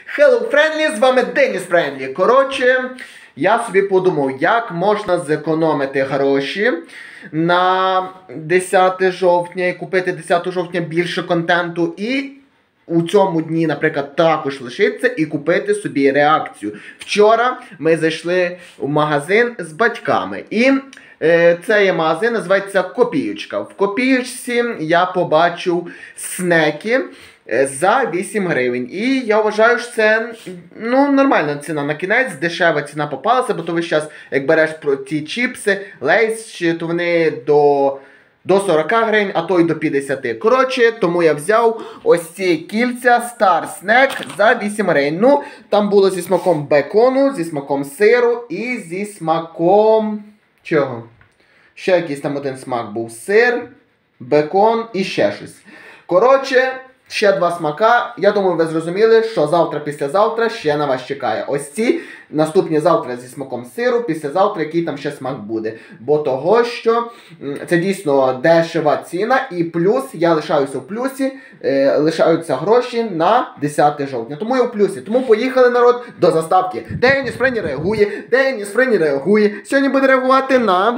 Hello, Friendly, з вами Деніс Френдлі. Коротше, я собі подумав, як можна зекономити гроші на 10 жовтня і купити 10 жовтня більше контенту і у цьому дні, наприклад, також лишитися і купити собі реакцію. Вчора ми зайшли в магазин з батьками і цей магазин називається Копієчка. В Копієчці я побачив снеки за 8 гривень. І я вважаю, що це нормальна ціна на кінець, дешева ціна попалася, бо то весь час, як береш про ті чіпси, лейс, то вони до 40 гривень, а то й до 50. Коротше, тому я взяв ось ці кільця Star Snack за 8 гривень. Ну, там було зі смаком бекону, зі смаком сиру і зі смаком... чого? Ще якийсь там один смак був. Сир, бекон і ще щось. Коротше, ще два смака. Я думаю, ви зрозуміли, що завтра, післязавтра ще на вас чекає. Ось ці наступні завтра зі смаком сиру, післязавтра який там ще смак буде. Бо того, що це дійсно дешева ціна і плюс, я лишаюся в плюсі, лишаються гроші на 10 жовтня. Тому я в плюсі. Тому поїхали, народ, до заставки. Деніс Френдлі реагує, Деніс Френдлі реагує. Сьогодні буде реагувати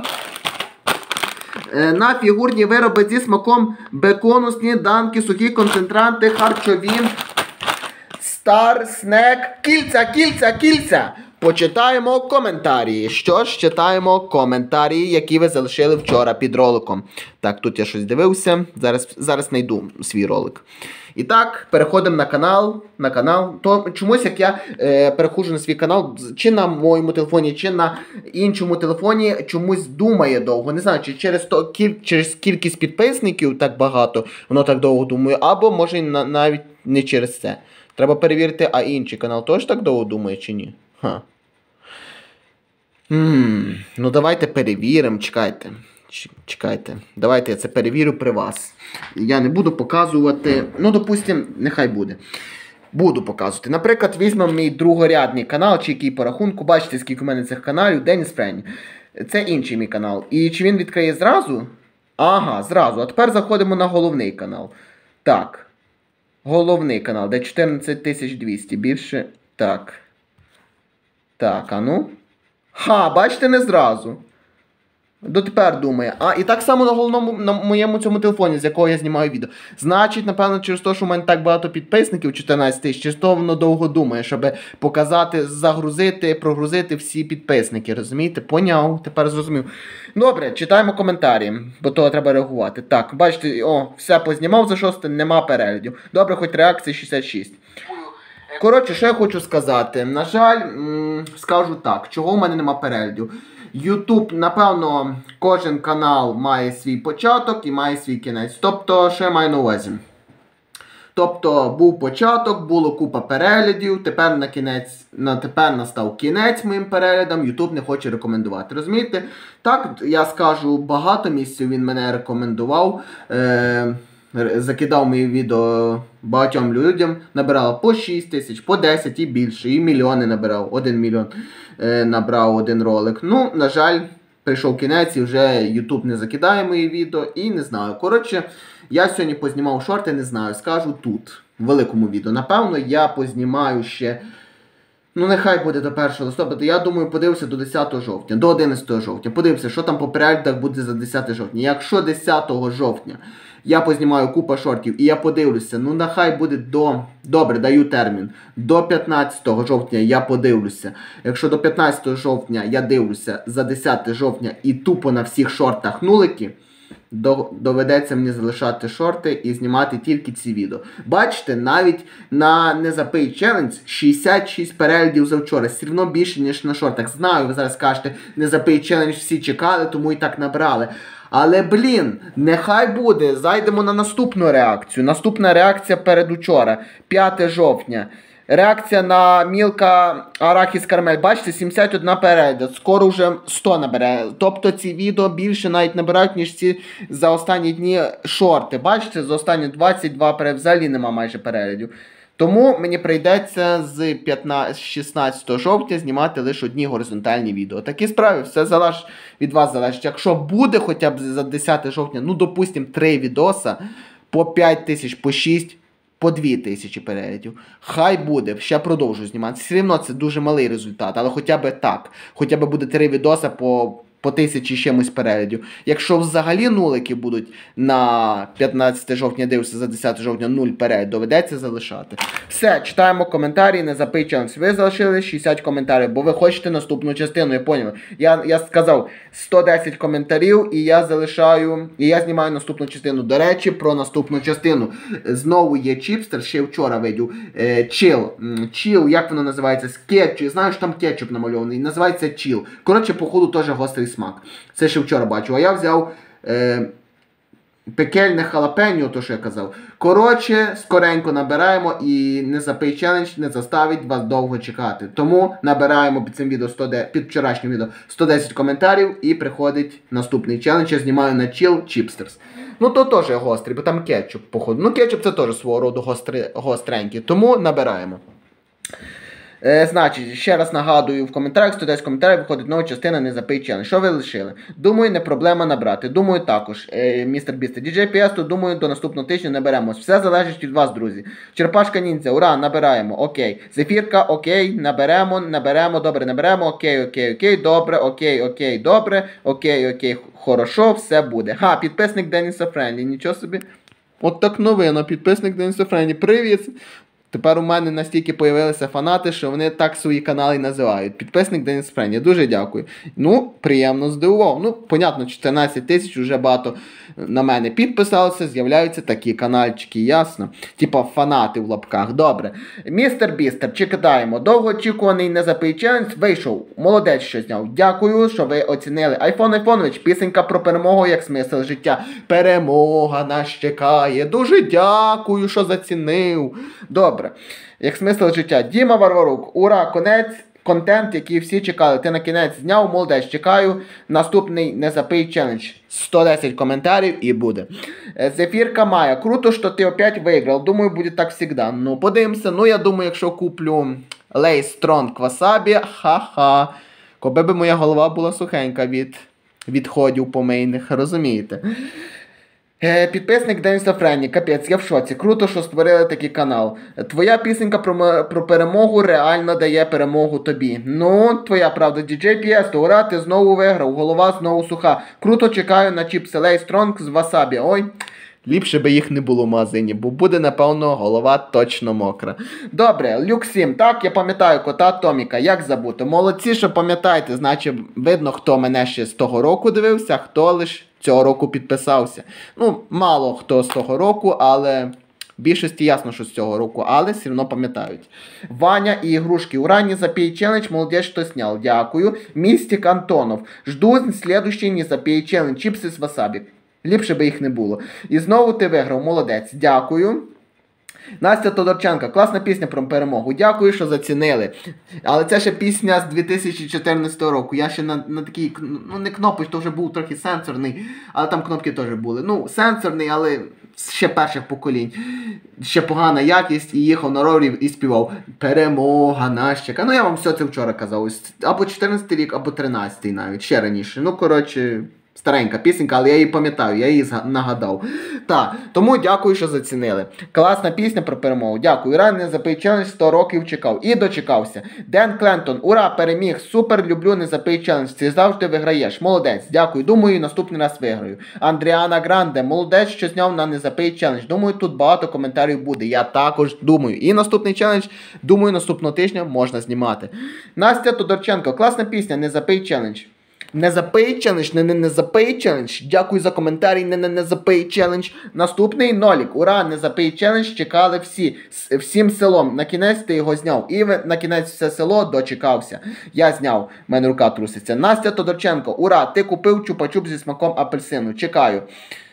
на фігурні вироби зі смаком бекону, сніданки, сухі концентранти, харчові, Star Snack, кільця. Почитаємо коментарі. Що ж, читаємо коментарі, які ви залишили вчора під роликом. Так, тут я щось дивився, зараз знайду свій ролик. І так, переходимо на канал. То чомусь, як я переходжу на свій канал, чи на моєму телефоні, чи на іншому телефоні, чомусь думає довго. Не знаю, чи через кількість підписників так багато, воно так довго думає, або може навіть не через це. Треба перевірити, а інший канал теж так довго думає, чи ні? Ну давайте перевіримо, чекайте. Давайте я це перевірю при вас. Я не буду показувати, допустим, нехай буде. Буду показувати. Наприклад, візьмемо мій другорядний канал, чи який по рахунку, бачите, скільки у мене цих каналів, Деніс Френдлі. Це інший мій канал. І чи він відкриє зразу? Ага, зразу. А тепер заходимо на головний канал. Так. Головний канал, де 14200, більше. Так. Так, а ну. Бачите, не зразу. Дотепер думає. І так само на моєму цьому телефоні, з якого я знімаю відео. Значить, напевно, через те, що в мене так багато підписників, 14 тисяч, через то воно довго думає, щоб показати, загрузити, прогрузити всі підписники. Розумієте? Поняв, тепер зрозумів. Добре, читаємо коментарі, бо того треба реагувати. Так, бачите, все познімав за 6, нема переглядів. Добре, хоч реакції 66. Коротше, що я хочу сказати. На жаль, скажу так, чого в мене нема переглядів. YouTube, напевно, кожен канал має свій початок і має свій кінець. Тобто, що я маю на увазі? Тобто, був початок, було купа переглядів, тепер настав кінець моїм переглядам, YouTube не хоче рекомендувати. Розумієте? Так, я скажу, багато місяців він мене рекомендував, закидав мої відео багатьом людям, набирав по 6 тисяч, по 10 і більше, і мільйони набирав, 1 мільйон набрав один ролик. Ну, на жаль, прийшов кінець і вже YouTube не закидає мої відео і не знаю. Коротше, я сьогодні познімав шорти, не знаю, скажу тут, в великому відео. Напевно, я познімаю ще, нехай буде до 1 листопада, я думаю, подивився до 10 жовтня, до 11 жовтня. Подивився, що там по переглядах буде за 10 жовтня. Якщо 10 жовтня я познімаю купа шортів і я подивлюся, нехай буде добре, даю термін, до 15 жовтня я подивлюся. Якщо до 15 жовтня я дивлюся за 10 жовтня і тупо на всіх шортах нулики, доведеться мені залишати шорти і знімати тільки ці відео. Бачите, навіть на Не Запий челендж 66 переглядів за вчора. Все одно більше, ніж на шортах. Знаю, ви зараз кажете, Не Запий челендж всі чекали, тому і так набрали. Але, нехай буде. Зайдемо на наступну реакцію. Наступна реакція передучора. 5 жовтня. Реакція на Мілка Арахіс Карамель. Бачите, 71 перегляд. Скоро вже 100 набере. Тобто ці відео більше навіть набирають, ніж ці за останні дні шорти. Бачите, за останні 22 перегляди взагалі нема майже переглядів. Тому мені прийдеться з 16 жовтня знімати лише одні горизонтальні відео. Такі справи, все залежить від вас залежить. Якщо буде хоча б за 10 жовтня, допустим, 3 відоса по 5 тисяч, по 6, по 2000 переглядів. Хай буде, ще продовжу знімати. Все рівно це дуже малий результат, але хоча б так. Хоча б буде 3 відоси по 1000 чимось переглядів. Якщо взагалі нулики будуть на 15 жовтня, дивився за 10 жовтня 0 переглядів, доведеться залишати. Все, читаємо коментарі, не забий челендж. Ви залишили 60 коментарів, бо ви хочете наступну частину, я поняв. Я сказав 110 коментарів і я залишаю, і я знімаю наступну частину. До речі, про наступну частину. Знову є чіпстер, ще вчора видів. Чіл, як воно називається? З кетчуп, знаєш, там кетчуп намальований, називається чіл. Коротше, походу теж гострий смак. Це ще вчора бачу. А я взяв пекельне халапеньо, то що я казав. Коротше, скоренько набираємо і не запий челендж не заставить вас довго чекати. Тому набираємо під цим відео, під вчорашнім відео 110 коментарів і приходить наступний челендж. Я знімаю на Chill Chipsters. Ну то теж гострий, бо там кетчуп, походу. Ну кетчуп це теж свого роду гостренький. Тому набираємо. Значить, ще раз нагадую, в коментарях 110 коментарів виходить нова частина «Не запий челендж». Що ви лишили? Думаю, не проблема набрати. Думаю, також, містер Бісте. DJ Piesto, думаю, до наступного тижня наберемось. Все залежить від вас, друзі. Черепашка Ніндзя, ура, набираємо, окей. Зефірка, окей, наберемо, добре, наберемо, окей, добре, окей, добре, окей, хорошо, все буде. Підписник Деніса Френлі, нічого собі. От так новина, підписник Деніса Френлі, привіт. Тепер у мене настільки появилися фанати, що вони так свої канали називають. Підписник Деніс Френлі, дуже дякую. Ну, приємно здивував. Ну, понятно, 14 тисяч вже багато на мене підписалося, з'являються такі канальчики, ясно? Типа фанати в лапках. Добре. Містер Бістер, чекаємо. Довгоочікуваний «Не запий челендж» вийшов. Молодець, що зняв. Дякую, що ви оцінили. Айфонович, пісенька про перемогу як смисл життя. Перемога нас чекає. Дуже дякую, що зацінив. Добре. Як смисл життя. Діма Варварук. Ура, контент, який всі чекали. Ти на кінець зняв, молодець, чекаю. Наступний «Не запий челендж». 110 коментарів і буде. Зефірка Майя. Круто, що ти опять виграв. Думаю, буде так завжди. Ну, подивимося. Ну, я думаю, якщо куплю Лейс Стронг Васабі, ха-ха. Коби би моя голова була сухенька від відходів помийних, розумієте? Підписник Деніса Френлі, капець, я в шоці. Круто, що створили такий канал. Твоя пісенька про перемогу реально дає перемогу тобі. Ну, твоя правда, DJ Piesto, ура, ти знову виграв, голова знову суха. Круто, чекаю на чіпси Лей Стронг з Васабі. Ой, ліпше би їх не було в магазині, бо буде, напевно, голова точно мокра. Добре, Люк 7, так, я пам'ятаю кота Томіка, як забути. Молодці, що пам'ятаєте, значить, видно, хто мене ще з того року дивився, хто лише цього року підписався. Ну, мало хто з того року, але більшості ясно, що з цього року, але все одно пам'ятають. Ваня і ігрушки. Ура, «Не запей челендж», молодець, що сняв. Дякую. Містик Антонов. Жду следующий «Не запей челендж», чіпси з васабі. Ліпше би їх не було. І знову ти виграв, молодець. Дякую. Настя Тодорченка, класна пісня про перемогу. Дякую, що зацінили. Але це ще пісня з 2014 року. Я ще на такій, ну не кнопочці, то вже був трохи сенсорний, але там кнопки теж були. Ну, сенсорний, але ще перших поколінь. Ще погана якість, і їхав на ровері і співав «Перемога нас чекає». Ну, я вам все це вчора казав. Або 14 рік, або 13 навіть, ще раніше. Ну, коротше... Старенька пісенька, але я її пам'ятаю, я її нагадав. Так, тому дякую, що зацінили. Класна пісня про перемогу. Дякую. Ура, «Не запий челендж», 100 років чекав. І дочекався. Ден Клентон, ура, переміг. Супер, люблю «Не запий челендж». Ти завжди виграєш. Молодець. Дякую. Думаю, наступний раз виграю. Андріана Гранде, молодець, що зняв на «Не запий челендж». Думаю, тут багато коментарів буде. Я також думаю. І наступний челендж, думаю, наступного тижня можна знімати. Настя Тодорченко, класна пісня «Не запий челендж». Не запий челендж, не запий челендж. Дякую за коментарі, не запий челендж. Наступний нолік. Ура, «Не запий челендж», чекали всі. Всім селом. На кінець ти його зняв. І на кінець все село дочекався. Я зняв. У мене рука труситься. Настя Тодорченко. Ура, ти купив чупа-чуп зі смаком апельсину. Чекаю.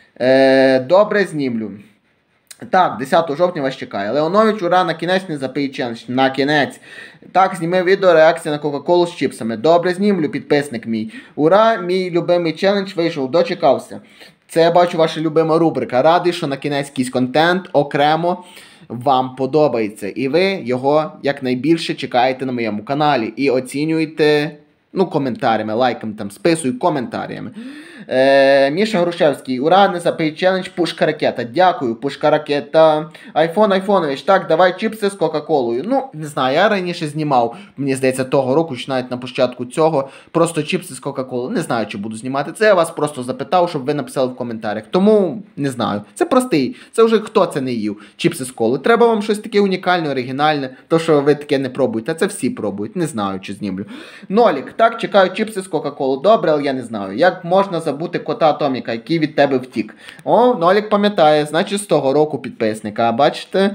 Добре, знімлю. Так, 10 жовтня вас чекає. Леонович, ура, на кінець «Не запий челендж». На кінець. Так, зніми відео реакція на Кока-Колу з чіпсами. Добре, знімлю, підписник мій. Ура, мій любимий челендж вийшов, дочекався. Це, я бачу, ваша любима рубрика. Радий, що на кінець якийсь контент окремо вам подобається. І ви його якнайбільше чекаєте на моєму каналі. І оцінюєте, ну, коментарями, лайками, там, списую коментарями. Міша Грушевський. Ура, не запий челендж, пушка ракета. Дякую, пушка ракета. Айфонович, так, давай чіпси з Кока-Колою. Ну, не знаю, я раніше знімав, мені здається, того року, чи навіть на початку цього, просто чіпси з Кока-Колою. Не знаю, чи буду знімати це, я вас просто запитав, щоб ви написали в коментарях. Тому, не знаю, це простий, це вже хто це не їв, чіпси з колою. Треба вам щось таке унікальне, оригінальне, то, що ви таке не пробуєте, це всі пробують, не знаю, чи знімлю. Нолік, так, чекаю чіпси з Кока-Колою. Добре, але я не знаю, як можна забути кота Атоміка, який від тебе втік. О, Нолік пам'ятає, значить з того року підписника, бачите?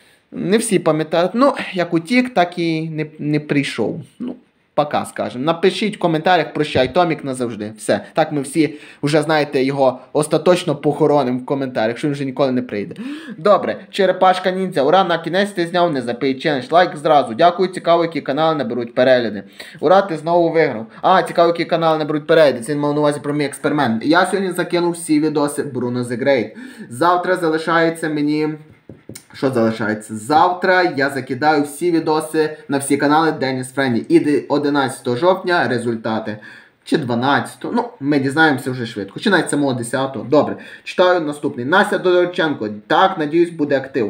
Не всі пам'ятають. Ну, як утік, так і не прийшов. Ну, пока, скажемо. Напишіть в коментарях, прощай, Томік назавжди. Все. Так ми всі вже, знаєте, його остаточно похоронимо в коментарях, що він вже ніколи не прийде. Добре, Черепашка Ніндзя. Ура, на кінець ти зняв, не запий челендж. Лайк зразу. Дякую, цікаво, які канали наберуть перегляди. Ура, ти знову виграв. А, цікаво, які канали наберуть перегляди. Це він мав на увазі про мій експеримент. Я сьогодні закинув всі відоси Bruno the Great. Завтра залишається мені... Що залишається? Завтра я закидаю всі відоси на всі канали Деніс Френні. І 11 жовтня результати. Чи 12. Ну, ми дізнаємося вже швидко. Чи навіть самого 10. Добре. Читаю наступний. Настя Тодорченко. Так, надіюсь, буде актив.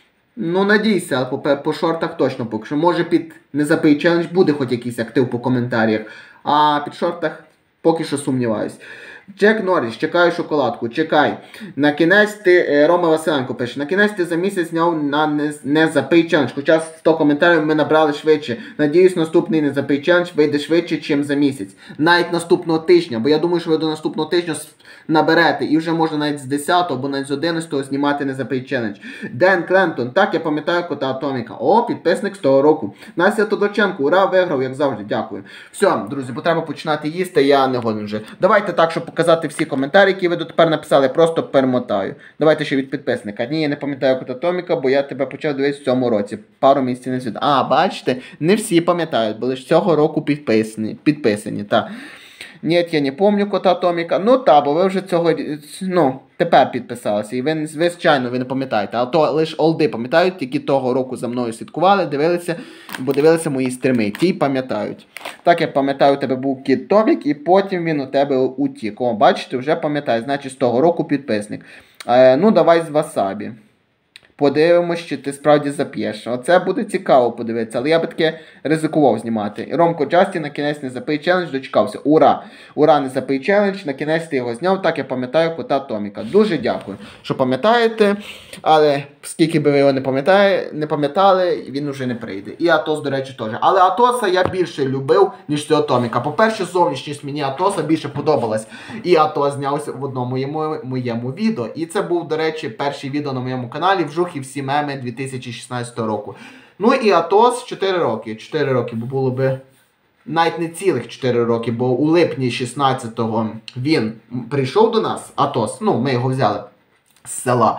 Ну, надійся, але по шортах точно поки що. Може під не запий челендж буде хоч якийсь актив по коментарях. А під шортах поки що сумніваюсь. Джек Норріс, чекаю шоколадку, чекай. На кінець ти, Рома Василенко пише, на кінець ти за місяць зняв на не запий челендж. Хоча 100 коментарів ми набрали швидше. Надіюсь, наступний не запий челендж вийде швидше, ніж за місяць. Навіть наступного тижня, бо я думаю, що ви до наступного тижня наберете. І вже можна навіть з 10 або навіть з 11 знімати не запий челендж. Ден Клентон, так, я пам'ятаю кота Атоміка. О, підписник з того року. Настя Тодорченко, ура, виграв, як завжди, дякую. Все, друзі, бо треба починати їсти, я не годен вже. Давайте так, щоб показати всі коментарі, які ви дотепер написали, просто перемотаю. Давайте ще від підписника. Ні, я не пам'ятаю кота Атоміка, бо я тебе почав дивитися в цьому році. Пару місяців не світ. А, бачите, не всі пам'ятають, бо лише цього року підписані, так. Ні, я не пам'ятаю кота Атоміка. Ну та, бо ви вже цього, ну, тепер підписалися. І ви, звичайно, ви не пам'ятаєте. А то лише олди пам'ятають, які того року за мною слідкували, дивилися, бо дивилися мої стріми. Ті пам'ятають. Так, я пам'ятаю, у тебе був кіт Томік, і потім він у тебе утік. О, бачите, вже пам'ятаю, значить з того року підписник. Ну, давай з васабі. Подивимось, чи ти справді зап'єш. Оце буде цікаво подивитися, але я би таке ризикував знімати. Ромко Джасті на кінець не запий челендж, дочекався. Ура! Ура, не запий челендж, на кінець ти його зняв, так я пам'ятаю кота Томіка. Дуже дякую, що пам'ятаєте, але скільки би ви його не пам'ятали, він вже не прийде. І Атос, до речі, теж. Але Атоса я більше любив, ніж цього Томіка. По-перше, зовнішність мені Атоса більше подобалась. І Атос знявся в одному моєму відео. І це був, до речі, перший відео на моєму каналі і всі меми 2016 року. Ну і Атос 4 роки. 4 роки, бо було би навіть не цілих 4 роки, бо у липні 16-го він прийшов до нас, Атос, ну ми його взяли з села.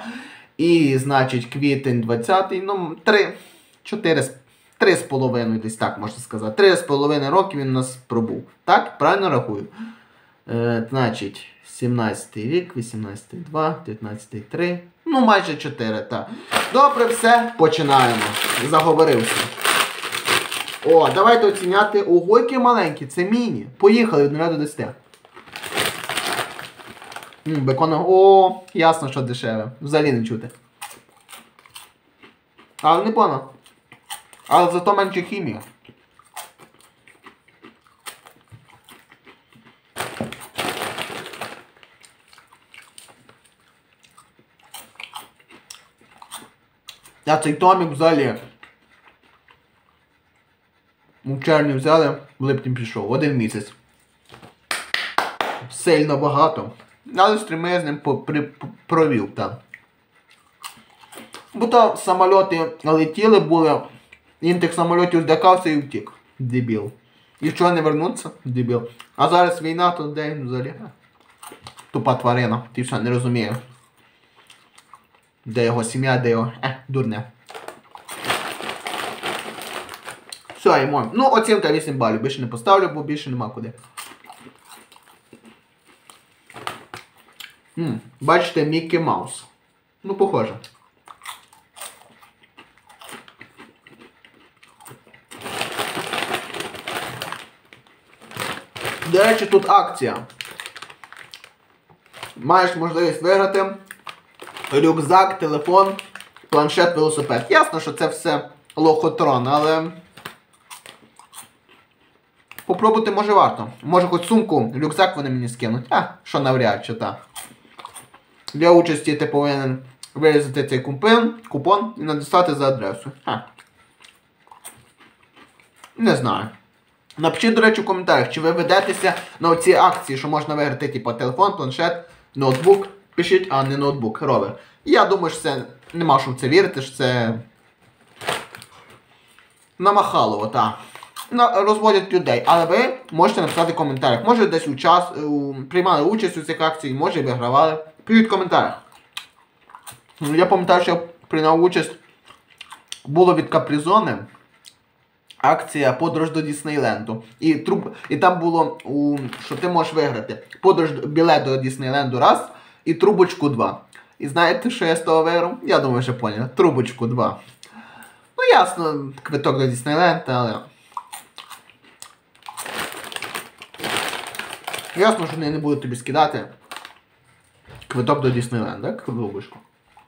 І, значить, квітень 20-й, ну 3,5 десь так можна сказати. 3,5 роки він у нас пробув. Так? Правильно рахую? Значить, 17-й рік, 18-й 2, 19-й 3. Ну, майже 4, так. Добре, все, починаємо. Заговорився. О, давайте оціняти. Ого, які маленькі, це міні. Поїхали від 0 до 10. Бекон, о, ясно, що дешеве. Взагалі не чути. Але не погано. Але зато менше хімія. Я цей Томік взагалі у червні взяли, в липні пішов. 1 місяць. Сильно багато. Але стріми я з ним провів, так. Бо то самольоти летіли були, він тих самольотів здякався і втік. Дебіл. І що, не вернуться? Дебіл. А зараз війна, то де він взагалі? Тупа тварина. Ти все не розумієш. Де його сім'я, де його... дурне. Все, йому. Ну, оцінка 8 балів. Більше не поставлю, бо більше нема куди. Бачите, Міккі Маус. Ну, похоже. До речі, тут акція. маєш можливість виграти рюкзак, телефон, планшет, велосипед. Ясно, що це все лохотрон, але попробувати може варто. Може хоч сумку, рюкзак вони мені скинуть. Що навряд чи, так. Для участі ти повинен вирізати цей купон і надіслати за адресу. Не знаю. Напишіть, до речі, в коментарях, чи ви ведетеся на оці акції, що можна виграти, типу, телефон, планшет, ноутбук. Пишіть, а не ноутбук, ровер. Я думаю, що це нема що в це вірити, що це намахалово, так. Розводять людей. Але ви можете написати в коментарях. Може десь приймали участь у цих акціях, може вигравали. Пишіть в коментарях. Я пам'ятаю, що я прийняв участь, було від Капризони акція «Подорож до Діснейленду». І там було, що ти можеш виграти білет до Діснейленду раз і трубочку 2. І знаєте, що я з того виграв? Я думаю, вже поняли. Трубочку 2. Ну ясно, квиток до Діснейленду, але ясно, що вони не будуть тобі скидати квиток до Діснейленду, так? Трубочку.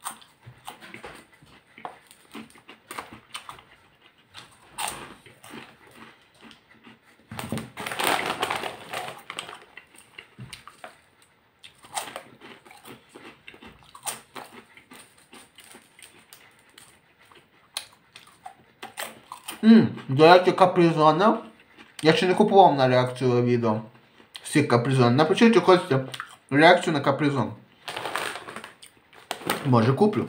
До речі, Капризона. Я ще не купував на реакцію відео всіх Капризон. Напишіть, чи хочете реакцію на Капризон. Може куплю.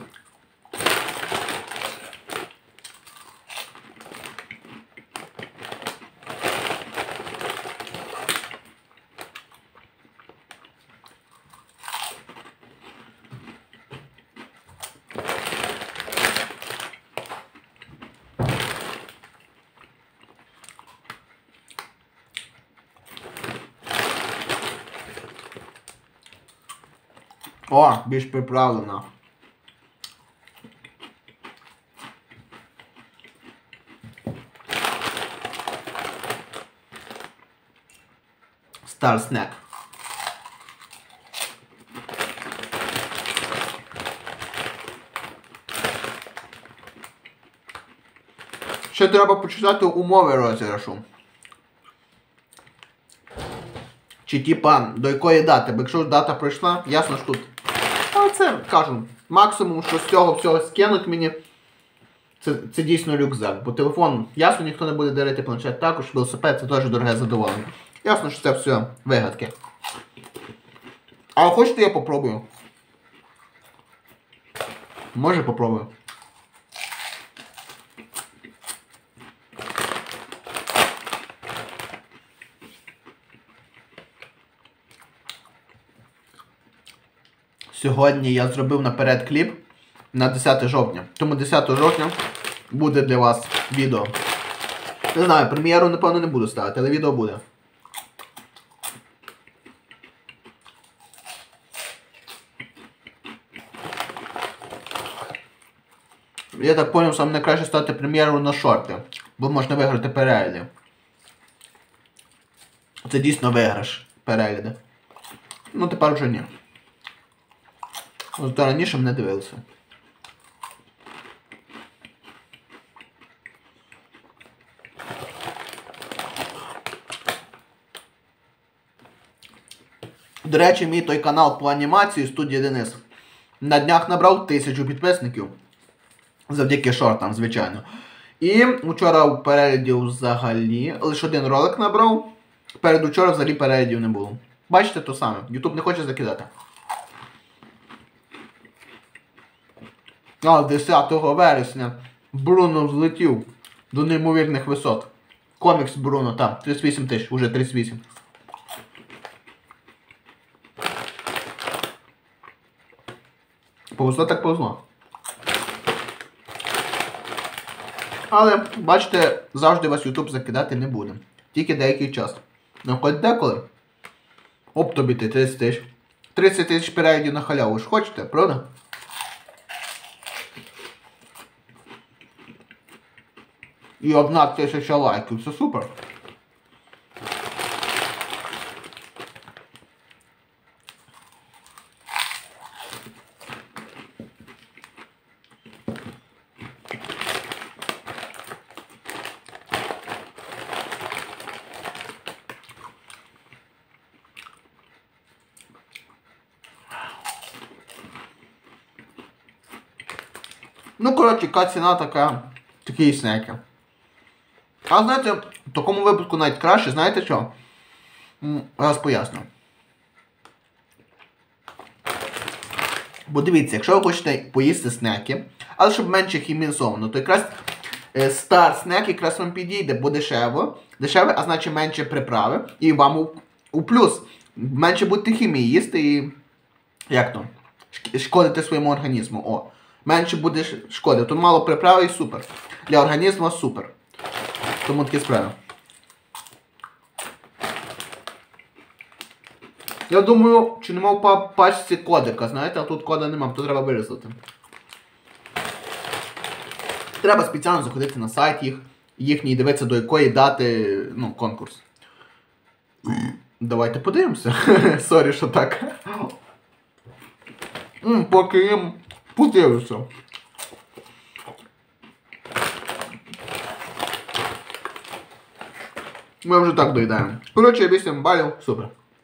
О, більш приправлена. Star Snack. Ще треба почитати умови розіграшу. Чи типа до якої дати, бо якщо дата пройшла, ясно ж тут. Але це, кажу, максимум, що з цього всього скинуть мені, це дійсно рюкзак. Бо телефон, ясно, ніхто не буде дарити, планшет також, велосипед, це теж дороге задоволення. Ясно, що це все вигадки. А хочете, я попробую? Може попробую. Сьогодні я зробив наперед кліп на 10 жовтня. Тому 10 жовтня буде для вас відео. Не знаю, прем'єру, напевно, не буду ставити, але відео буде. Я так зрозумів, що найкраще ставити прем'єру на шорти, бо можна виграти перегляди. Це дійсно виграш перегляди. Ну тепер вже ні. Ось раніше мене дивилися. До речі, мій той канал по анімації студія Денис на днях набрав 1000 підписників. Завдяки шортам, звичайно. І вчора у переглядів взагалі лише один ролик набрав. Передучора взагалі переглядів не було. Бачите, то саме. YouTube не хоче закидати. 10 вересня Бруно взлетів до неймовірних висот. Комікс Бруно, так, 38 тисяч, уже 38. Повезло так повезло. Але, бачите, завжди вас YouTube закидати не буде. Тільки деякий час. Ну хоч деколи. Оп тобі ти 30 тисяч. 30 тисяч переглядів на халяву. Ви ж хочете, правда? І 1000 лайків. Це супер. Ну, коротше, яка ціна така, такі снеки. А знаєте, в такому випадку навіть краще, знаєте що? Раз поясню. Бо дивіться, якщо ви хочете поїсти снеки, але щоб менше хімізовано, то якраз стар снек якраз вам підійде, бо дешеве, а значить менше приправи. І вам у плюс менше будете хімії їсти і як то? Шкодити своєму організму. О, менше буде шкоди. Тут мало приправи і супер. Для організму супер. Тому такі справи. Я думаю, чи нема в пачці кодика, знаєте, а тут кода нема, то треба вирізати. Треба спеціально заходити на сайт їхній і дивитися, до якої дати, ну, конкурс. Давайте подивимося. Сорі, що так. Поки їм подивимося. Ми вже так доїдаємо. Коротше, 8 балів, супер.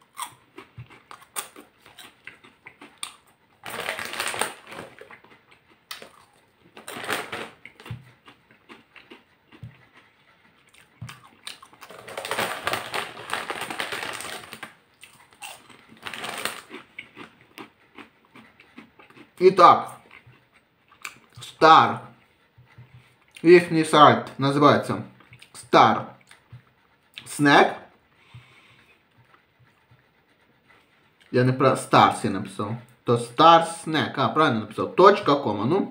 І так, Star. Їхній сайт називається Star Snack. Я не про Stars я написав. То Star Snack, а, правильно написав. .com, ну.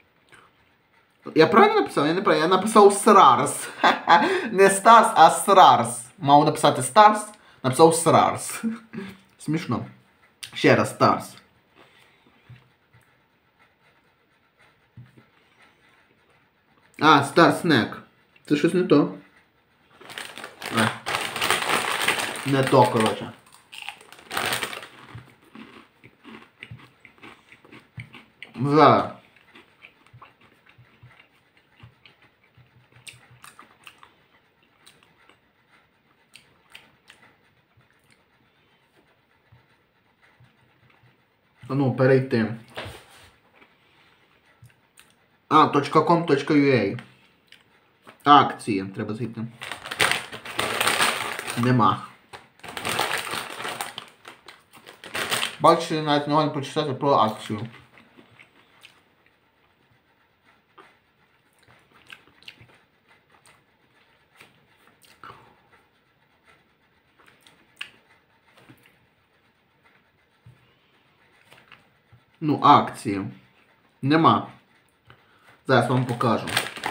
Я правильно написав? Я не правильно. Я написав SRARS. Не Stars, а SRARS. Мав написати Stars, написав SRARS. Смішно. Ще раз, Stars. А, Star Snack. Це щось не то. Не то, коротше. Зараз. Ну, перейти. А, .com.ua. Акції. Треба зайти. Нема. Бачите, навіть не можна почитати про акцію. Ну, акції. Нема. Зараз вам покажу.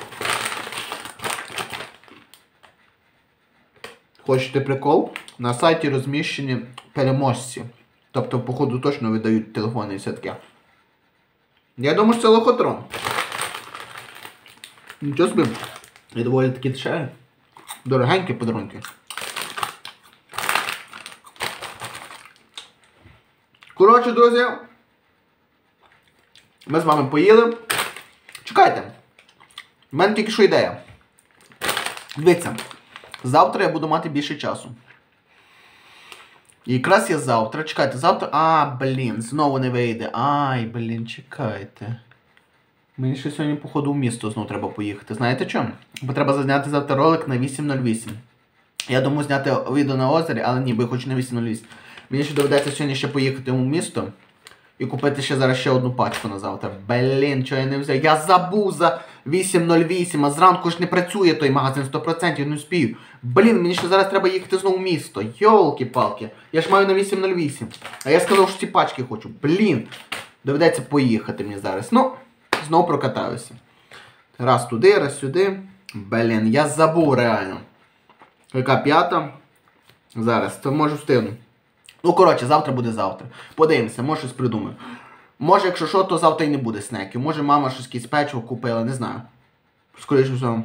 Хочете прикол? На сайті розміщені переможці. Тобто, походу, точно видають телефони і все таке. Я думаю, що це лохотрон. Нічого собі. І доволі такі дешеві. Дорогенькі подарунки. Коротше, друзі. Ми з вами поїли. Чекайте. У мене тільки що ідея. Дивіться. Завтра я буду мати більше часу. І якраз я завтра. Чекайте, завтра... А, блін, знову не вийде. Ай, блін, чекайте. Мені ще сьогодні, походу, в місто знову треба поїхати. Знаєте чому? Бо треба зняти завтра ролик на 8.08. Я думаю зняти відео на озері, але ні, бо я хочу на 8.08. Мені ще доведеться сьогодні ще поїхати в місто. І купити ще зараз ще одну пачку на завтра. Блін, чого я не взяв? Я забув за 8.08, а зранку ж не працює той магазин 100%, не успію. Блін, мені ще зараз треба їхати знову в місто. Йолки-палки. Я ж маю на 8.08. А я сказав, що ці пачки хочу. Блін. Доведеться поїхати мені зараз. Ну, знову прокатаюся. Раз туди, раз сюди. Блін, я забув реально. Яка 5? Зараз, то можу встигну. Ну, коротше, завтра буде завтра. Подивимося, може щось придумаю. Може, якщо що, то завтра і не буде снеків. Може, мама щось якесь печиво купила, не знаю. Скоріше всього.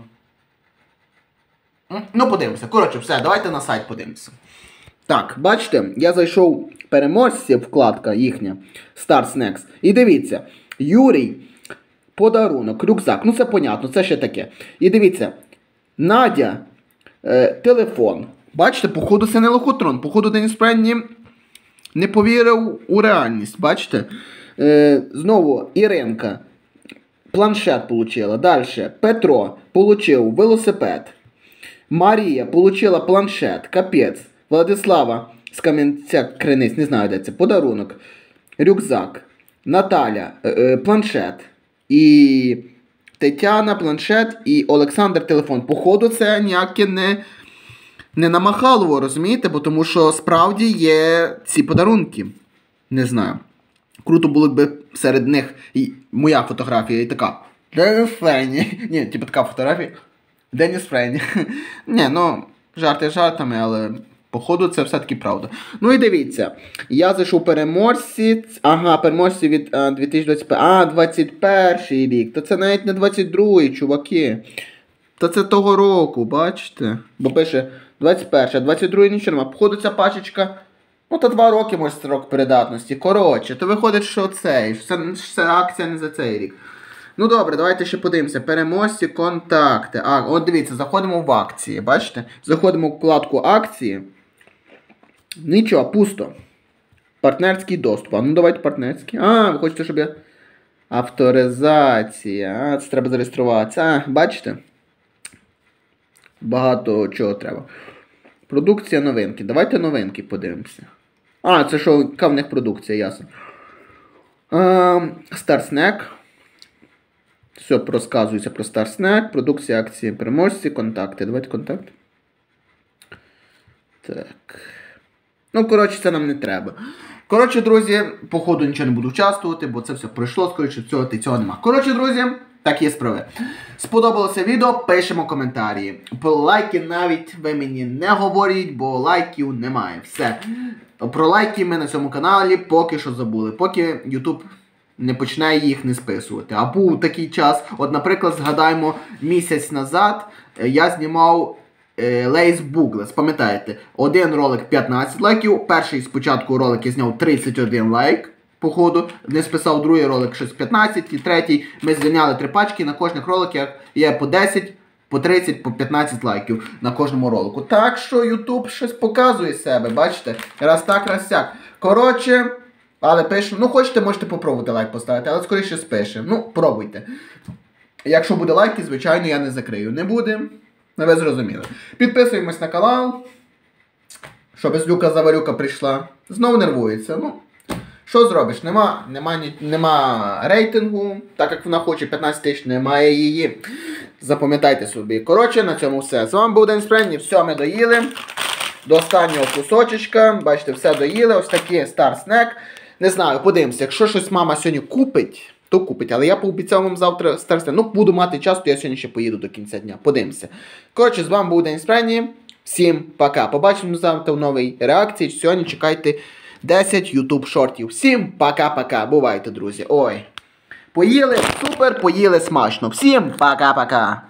Ну, подивимося. Коротше, все, давайте на сайт подивимося. Так, бачите, я зайшов переможці, вкладка їхня, Star Snacks. І дивіться, Юрій, подарунок, рюкзак. Ну, це понятно, це ще таке. І дивіться, Надя, телефон. Бачите, походу це не лохотрон. Походу Деніс Пренні не повірив у реальність. Бачите? Знову Іринка. планшет получила. Далі. Петро получив велосипед. Марія получила планшет. Капець. Владислава з Кам'янця-Криниць, не знаю де це, подарунок. Рюкзак. Наталя планшет. І Тетяна планшет. І Олександр телефон. Походу це ніяке не намахалово, розумієте? Бо тому що справді є ці подарунки. Не знаю. Круто було б серед них і моя фотографія і така. Деніс Фрейні. Ні, типу така фотографія. Деніс Фрейні. Ні, ну, жарти жартами, але походу це все-таки правда. Ну і дивіться, я зайшов переможці. Ага, переможці від 2021. А, 21 рік. То це навіть не 22-й, чуваки. Та це того року, бачите? Бо пише 21, а 22-й нічого нема. Походу ця пачечка, ну то 2 роки може строк передатності. Коротше, то виходить, що це акція не за цей рік. Ну добре, давайте ще подивимося. Переможці, контакти. От дивіться, заходимо в акції, бачите? Заходимо в вкладку акції. Нічого, пусто. Партнерський доступ. Ну давайте партнерський. Ви хочете, щоб я... Авторизація. Це треба зареєструватися. Бачите? Багато чого треба. Продукція, новинки. Давайте новинки подивимося. Це що, яка в них продукція, ясно. Star Snack. Все розказується про Star Snack. Продукція, акції, переможці, контакти. Давайте контакти. Так. Ну, коротше, це нам не треба. Коротше, друзі, походу нічого не буду участвувати, бо це все пройшло, скоріше цього нема. Коротше, друзі, так є справи. Сподобалося відео, пишемо коментарі. Про лайки навіть ви мені не говоріть, бо лайків немає. Все. Про лайки ми на цьому каналі поки що забули. Поки YouTube не починає їх не списувати. А був такий час, от, наприклад, згадаємо, місяць назад я знімав Лейс Буглес, пам'ятаєте? Один ролик 15 лайків, перший спочатку ролик я зняв 31 лайк, походу, не списав другий ролик щось 15, і третій ми зняли 3 пачки, на кожних роликах є по 10, по 30, по 15 лайків на кожному ролику. Так що YouTube щось показує себе, бачите? Раз так, раз сяк. Коротше, але пишемо, ну хочете, можете попробувати лайк поставити, але скоріше спишемо. Ну, пробуйте. Якщо буде лайки, звичайно, я не закрию. Не буде. Ви зрозуміли. Підписуємось на канал. Що без Люка Заварюка прийшла. Знову нервується. Ну, що зробиш? Нема рейтингу. Так як вона хоче 15 тисяч, немає її. Запам'ятайте собі. Коротше, на цьому все. З вами був Деніс Фрейні. Все, ми доїли. До останнього кусочечка. Бачите, все доїли. Ось такий Star Snack. Не знаю, подивимося. Якщо щось мама сьогодні купить, то купить. Але я пообіцяв вам завтра Star Snack. Ну, буду мати час, то я сьогодні ще поїду до кінця дня. Подивимося. Коротше, з вами був Деніс Фрейні. Всім пока. Побачимо завтра в новій реакції. Сьогодні чекайте 10 YouTube шортів. Всім пока-пока. Бувайте, друзі. Ой. Поїли, супер, поїли смачно. Всім пока-пока.